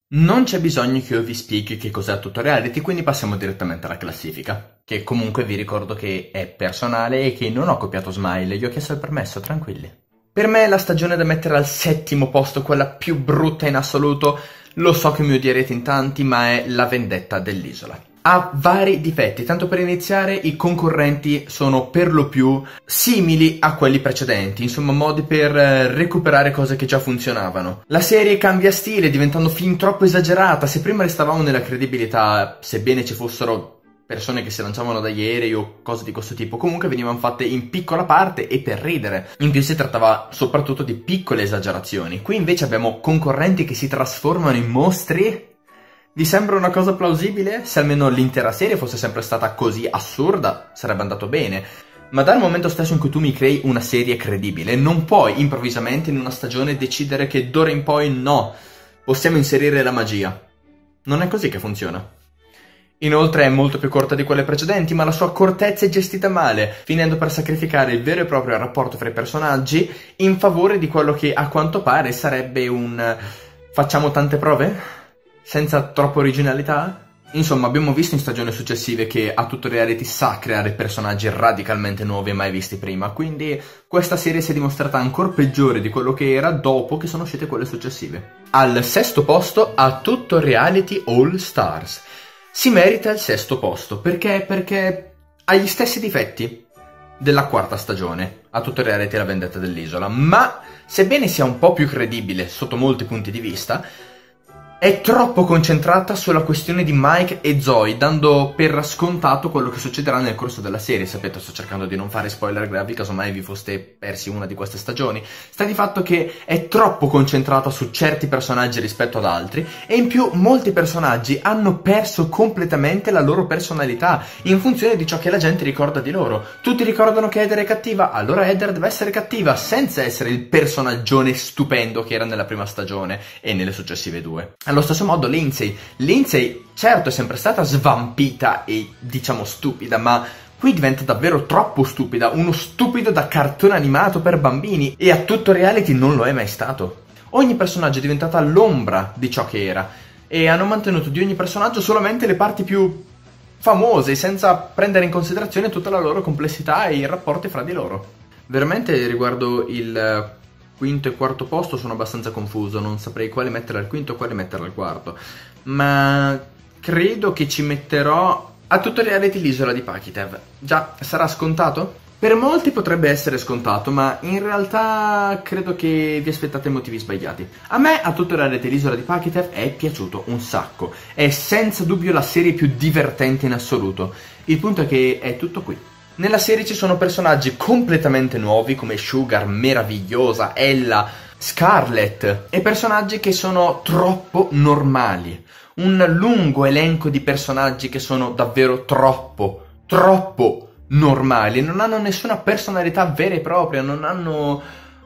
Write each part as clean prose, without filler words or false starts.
Non c'è bisogno che io vi spieghi che cos'è Tutto Reality, quindi passiamo direttamente alla classifica, che comunque vi ricordo che è personale e che non ho copiato Smile, gli ho chiesto il permesso, tranquilli. Per me la stagione da mettere al 7° posto, quella più brutta in assoluto, lo so che mi odierete in tanti, ma è La vendetta dell'isola. Ha vari difetti, tanto per iniziare i concorrenti sono per lo più simili a quelli precedenti, insomma modi per recuperare cose che già funzionavano. La serie cambia stile diventando fin troppo esagerata, se prima restavamo nella credibilità, sebbene ci fossero persone che si lanciavano dagli aerei o cose di questo tipo, comunque venivano fatte in piccola parte e per ridere. In più si trattava soprattutto di piccole esagerazioni. Qui invece abbiamo concorrenti che si trasformano in mostri. Vi sembra una cosa plausibile? Se almeno l'intera serie fosse sempre stata così assurda, sarebbe andato bene. Ma dal momento stesso in cui tu mi crei una serie credibile, non puoi improvvisamente in una stagione decidere che d'ora in poi no, possiamo inserire la magia. Non è così che funziona. Inoltre è molto più corta di quelle precedenti, ma la sua cortezza è gestita male, finendo per sacrificare il vero e proprio rapporto fra i personaggi in favore di quello che a quanto pare sarebbe un facciamo tante prove? Senza troppa originalità? Insomma, abbiamo visto in stagioni successive che A Tutto Reality sa creare personaggi radicalmente nuovi e mai visti prima, quindi questa serie si è dimostrata ancora peggiore di quello che era dopo che sono uscite quelle successive. Al 6° posto A Tutto Reality All Stars. Si merita il 6° posto, perché ha gli stessi difetti della 4ª stagione, A Tutto Reality La vendetta dell'isola, ma sebbene sia un po' più credibile sotto molti punti di vista, è troppo concentrata sulla questione di Mike e Zoe, dando per scontato quello che succederà nel corso della serie. Sapete, sto cercando di non fare spoiler gravi, casomai vi foste persi una di queste stagioni. Sta di fatto che è troppo concentrata su certi personaggi rispetto ad altri, e in più molti personaggi hanno perso completamente la loro personalità in funzione di ciò che la gente ricorda di loro. Tutti ricordano che Heather è cattiva, allora Heather deve essere cattiva, senza essere il personaggione stupendo che era nella prima stagione e nelle successive 2. Allo stesso modo Lindsay certo è sempre stata svampita e diciamo stupida, ma qui diventa davvero troppo stupida, uno stupido da cartone animato per bambini, e A Tutto Reality non lo è mai stato. Ogni personaggio è diventata l'ombra di ciò che era, e hanno mantenuto di ogni personaggio solamente le parti più famose, senza prendere in considerazione tutta la loro complessità e i rapporti fra di loro. Veramente riguardo il 5° e 4° posto sono abbastanza confuso, non saprei quale mettere al 5° e quale mettere al 4°, ma credo che ci metterò A Tutto Reality l'isola di Pakitev. Già, sarà scontato? Per molti potrebbe essere scontato, ma in realtà credo che vi aspettate motivi sbagliati. A me A Tutto Reality l'isola di Pakitev è piaciuto un sacco, è senza dubbio la serie più divertente in assoluto. Il punto è che è tutto qui. Nella serie ci sono personaggi completamente nuovi come Sugar, meravigliosa, Ella, Scarlett, e personaggi che sono troppo normali. Un lungo elenco di personaggi che sono davvero troppo normali, non hanno nessuna personalità vera e propria, non hanno...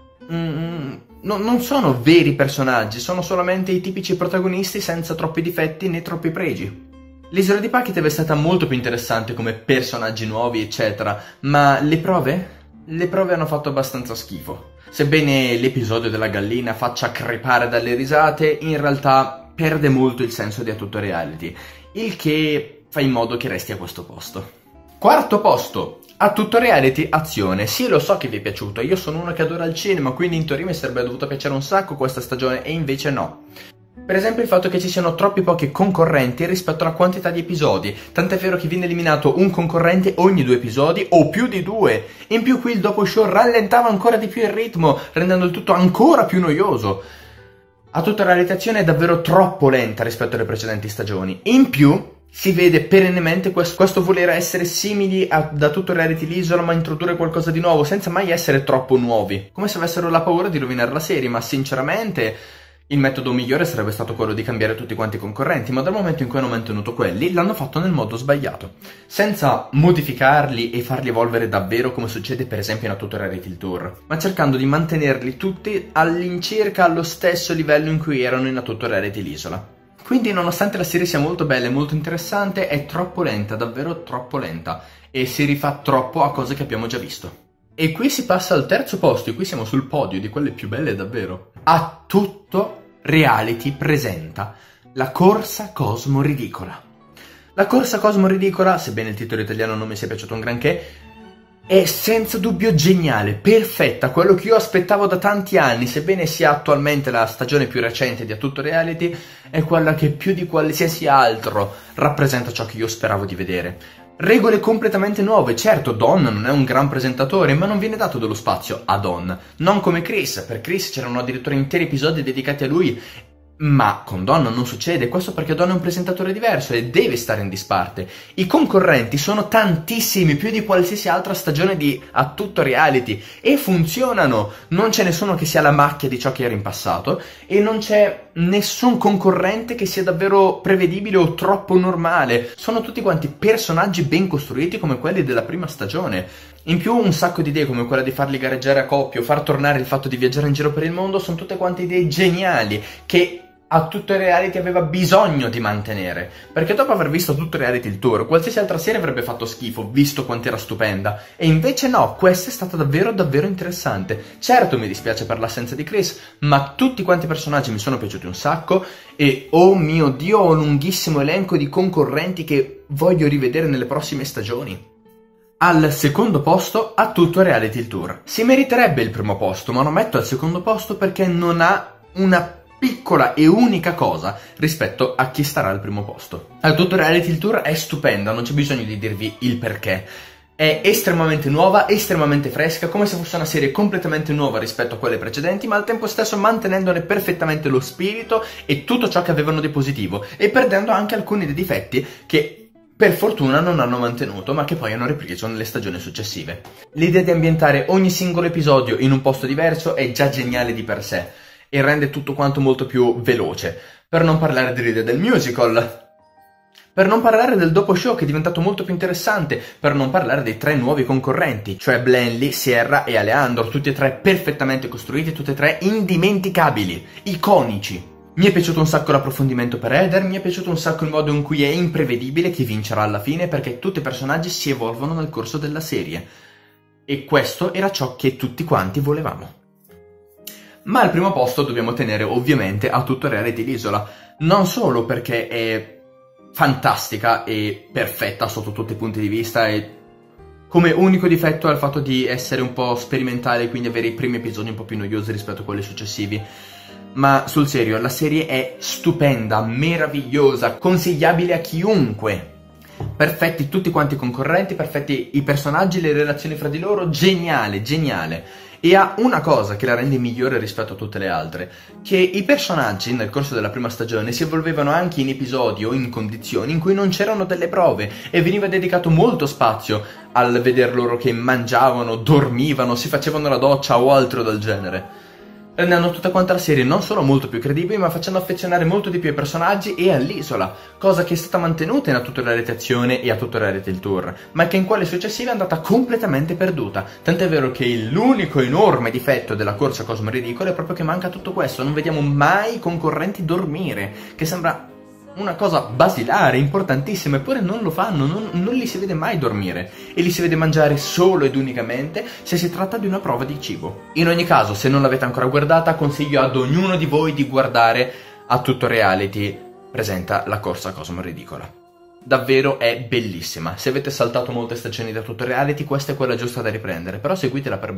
non sono veri personaggi, sono solamente i tipici protagonisti senza troppi difetti né troppi pregi. L'isola di Pakitev è stata molto più interessante come personaggi nuovi, eccetera, ma le prove? Le prove hanno fatto abbastanza schifo. Sebbene l'episodio della gallina faccia crepare dalle risate, in realtà perde molto il senso di A Tutto Reality, il che fa in modo che resti a questo posto. 4° posto, A Tutto Reality Azione. Sì, lo so che vi è piaciuto, io sono uno che adora il cinema, quindi in teoria mi sarebbe dovuto piacere un sacco questa stagione, e invece no. Per esempio il fatto che ci siano troppi pochi concorrenti rispetto alla quantità di episodi, tant'è vero che viene eliminato un concorrente ogni 2 episodi o più di 2. In più qui il dopo show rallentava ancora di più il ritmo, rendendo il tutto ancora più noioso. A Tutta la realizzazione è davvero troppo lenta rispetto alle precedenti stagioni. In più si vede perennemente questo voler essere simili da Tutto Reality l'isola, ma introdurre qualcosa di nuovo senza mai essere troppo nuovi, come se avessero la paura di rovinare la serie, ma sinceramente il metodo migliore sarebbe stato quello di cambiare tutti quanti i concorrenti, ma dal momento in cui hanno mantenuto quelli, l'hanno fatto nel modo sbagliato, senza modificarli e farli evolvere davvero come succede per esempio in A Tutto Reality Tour, ma cercando di mantenerli tutti all'incirca allo stesso livello in cui erano in A Tutto Reality l'isola. Quindi nonostante la serie sia molto bella e molto interessante, è troppo lenta, davvero troppo lenta, e si rifà troppo a cose che abbiamo già visto. E qui si passa al 3° posto, e qui siamo sul podio di quelle più belle davvero. A Tutto Reality presenta La corsa Cosmo Ridicola. La corsa Cosmo Ridicola, sebbene il titolo italiano non mi sia piaciuto un granché, è senza dubbio geniale, perfetta, quello che io aspettavo da tanti anni, sebbene sia attualmente la stagione più recente di A Tutto Reality, è quella che più di qualsiasi altro rappresenta ciò che io speravo di vedere. Regole completamente nuove, certo Don non è un gran presentatore, ma non viene dato dello spazio a Don, non come Chris, per Chris c'erano addirittura interi episodi dedicati a lui. Ma con Don non succede, questo perché Don è un presentatore diverso e deve stare in disparte. I concorrenti sono tantissimi, più di qualsiasi altra stagione di A Tutto Reality, e funzionano. Non c'è nessuno che sia la macchia di ciò che era in passato e non c'è nessun concorrente che sia davvero prevedibile o troppo normale. Sono tutti quanti personaggi ben costruiti come quelli della prima stagione. In più un sacco di idee come quella di farli gareggiare a coppie o far tornare il fatto di viaggiare in giro per il mondo sono tutte quante idee geniali che A Tutto Reality aveva bisogno di mantenere, perché dopo aver visto Tutto Reality il tour, qualsiasi altra serie avrebbe fatto schifo, visto quanto era stupenda, e invece no, questa è stata davvero davvero interessante. Certo mi dispiace per l'assenza di Chris, ma tutti quanti i personaggi mi sono piaciuti un sacco, e oh mio Dio, ho un lunghissimo elenco di concorrenti che voglio rivedere nelle prossime stagioni. Al secondo posto A Tutto Reality il tour. Si meriterebbe il primo posto, ma lo metto al secondo posto perché non ha una piccola e unica cosa rispetto a chi starà al primo posto. A Tutto Reality il tour è stupenda, non c'è bisogno di dirvi il perché. È estremamente nuova, estremamente fresca, come se fosse una serie completamente nuova rispetto a quelle precedenti, ma al tempo stesso mantenendone perfettamente lo spirito e tutto ciò che avevano di positivo, e perdendo anche alcuni dei difetti che per fortuna non hanno mantenuto, ma che poi hanno ripreso nelle stagioni successive. L'idea di ambientare ogni singolo episodio in un posto diverso è già geniale di per sé e rende tutto quanto molto più veloce. Per non parlare dell'idea del musical, per non parlare del dopo show che è diventato molto più interessante, per non parlare dei 3 nuovi concorrenti, cioè Blanley, Sierra e Aleandro, tutti e 3 perfettamente costruiti, tutti e 3 indimenticabili, iconici. Mi è piaciuto un sacco l'approfondimento per Eder, mi è piaciuto un sacco il modo in cui è imprevedibile chi vincerà alla fine, perché tutti i personaggi si evolvono nel corso della serie. E questo era ciò che tutti quanti volevamo. Ma al primo posto dobbiamo tenere ovviamente A Tutto Reality l'Isola, non solo perché è fantastica e perfetta sotto tutti i punti di vista e come unico difetto ha il fatto di essere un po' sperimentale e quindi avere i primi episodi un po' più noiosi rispetto a quelli successivi. Ma sul serio, la serie è stupenda, meravigliosa, consigliabile a chiunque. Perfetti tutti quanti i concorrenti, perfetti i personaggi, le relazioni fra di loro, geniale, geniale. E ha una cosa che la rende migliore rispetto a tutte le altre, che i personaggi nel corso della prima stagione si evolvevano anche in episodi o in condizioni in cui non c'erano delle prove e veniva dedicato molto spazio al veder loro che mangiavano, dormivano, si facevano la doccia o altro del genere, rendendo tutta quanta la serie non solo molto più credibile, ma facendo affezionare molto di più ai personaggi e all'isola, cosa che è stata mantenuta in A Tutto Reality Azione e A Tutto Reality il tour, ma che in quelle successive è andata completamente perduta. Tant'è vero che l'unico enorme difetto della corsa Cosmo Ridicola è proprio che manca tutto questo, non vediamo mai i concorrenti dormire, che sembra una cosa basilare, importantissima, eppure non lo fanno, non li si vede mai dormire e li si vede mangiare solo ed unicamente se si tratta di una prova di cibo. In ogni caso, se non l'avete ancora guardata, consiglio ad ognuno di voi di guardare A Tutto Reality presenta la corsa Cosmo Ridicola. Davvero è bellissima. Se avete saltato molte stagioni da Tutto Reality, questa è quella giusta da riprendere, però seguitela per bene.